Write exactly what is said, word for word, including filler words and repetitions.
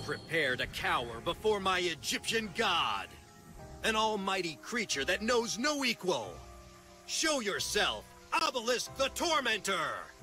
Prepare to cower before my Egyptian god, an almighty creature that knows no equal. Show yourself, Obelisk the Tormentor!